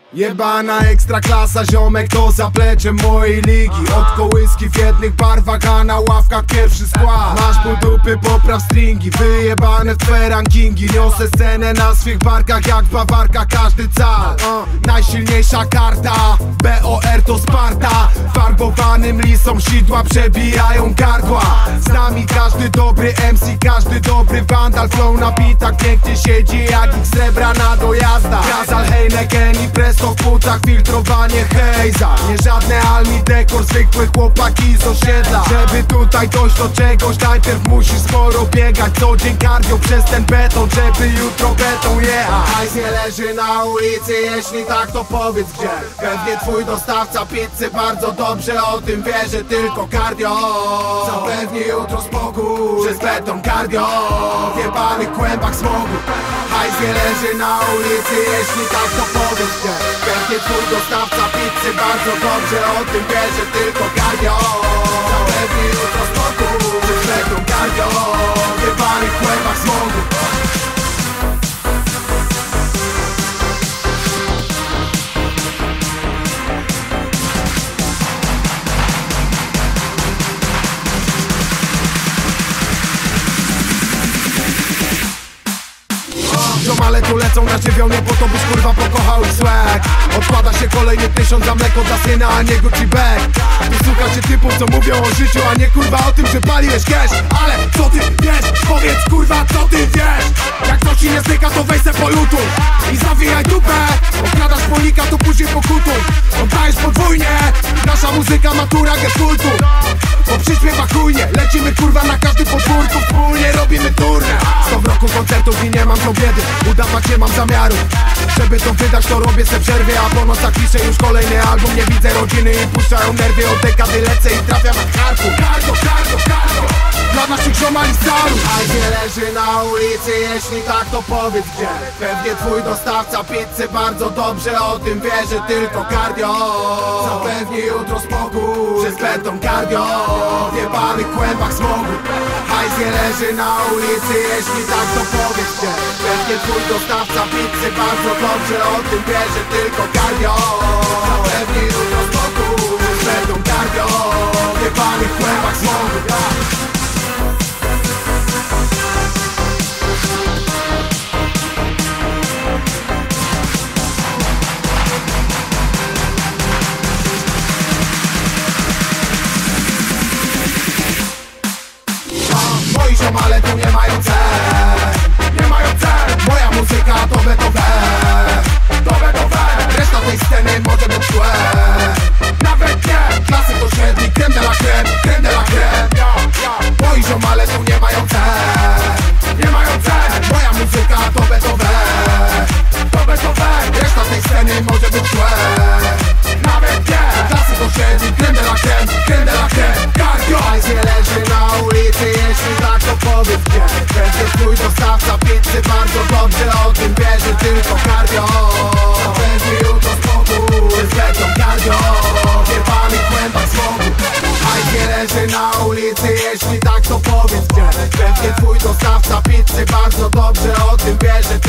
Jebana ekstra klasa, ziomek to zapleczem mojej ligi. Od kołyski w jednych barwach, a na ławkach pierwszy skład. Masz ból dupy, popraw stringi, wyjebane w twoje rankingi. Niosę scenę na swych barkach jak bawarka, każdy cal. Najsilniejsza karta, BOR to Sparta. Farbowanym lisom sidła przebijają gardła. Z nami każdy dobry MC, każdy dobry wandal. Flow na bitach pięknie siedzi jak ich srebrana dojazda. Gazal, Heineken i Presto w butach, filtrowanie hejza. Nie żadne almi dekor, zwykłe chłopaki z osiedla. Żeby tutaj dojść do czegoś, najpierw musisz sporo biegać. Co dzień cardio przez ten beton, żeby jutro beton jechać. Hajs nie leży na ulicy, jeśli tak to powiedz gdzie. Pewnie twój dostawca pizzy bardzo dobrze o tym wie, że tylko cardio zapewni jutro spokój. Przez beton cardio w jebanych kłębach smogu. Hajs nie leży na ulicy, jeśli tak to powiedz gdzie. Pewnie twój dostawca pizzy bardzo dobrze o tym wie, że tylko cardio zapewni jutro spokój. Przez beton cardio w jebanych kłębach smogu. Ziomale tu lecą na żywioł, po to byś kurwa pokochał ich swag. Odkłada się kolejny 1000 za mleko dla syna, a nie Gucci bag. Tu słuchacie typów, co mówią o życiu, a nie kurwa o tym, że paliłeś cash. Ale co ty wiesz? Powiedz kurwa, co ty wiesz? Jak coś ci nie styka, to weź se polutuj i zawijaj dupę. Okradasz polika, to później pokutuj. Oddajesz podwójnie. Nasza muzyka, matura, get kultu. Bo przyśpiewa chujnie, lecimy kurwa na każdym podwórku. Wspólnie robimy turnę. 100 w roku koncertów i nie mam to biedy. Udawać nie mam zamiaru. Żeby to wydać, to robię se przerwie. A po nocach piszę już kolejny album. Nie widzę rodziny i puszczają nerwy. Od dekady lecę i trafiam na karku. Cargo dla naszych ziomali starów. Hajs nie leży na ulicy, jeśli tak to powiedz gdzie. Pewnie twój dostawca pizzy bardzo dobrze o tym wie, że tylko cardio zapewni jutro spokój. Przez beton cardio w jebanych kłębach smogu. Hajs nie leży na ulicy, jeśli tak to powiedz gdzie. Pewnie twój dostawca pizzy bardzo dobrze o tym wie, że tylko cardio zapewni jutro spokój. Przez beton cardio w jebanych kłębach smogu. Moi ziomale tu nie mają cel, moja muzyka to Beethoven. Reszta tej sceny może być złe. Nawet nie, klasy to średni, creme de la creme. Moi ziomale tu nie mają cel, moja muzyka to Beethoven. Reszta tej sceny może być złe. Nawet nie, klasy to średni, creme de la creme. Cardio. Hajs nie leży na ulicy, jeśli tak to powiedz gdzie. Pewnie twój dostawca pizzy bardzo dobrze o tym wie, że tylko cardio zapewni jutro spokój. Jest beton cardio w jebanych kłębach smogu. Hajs nie leży na ulicy, jeśli tak to powiedz gdzie. Pewnie twój dostawca pizzy bardzo dobrze o tym wie, że